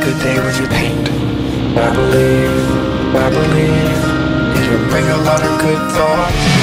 good day when you paint. I believe it will bring a lot of good thoughts.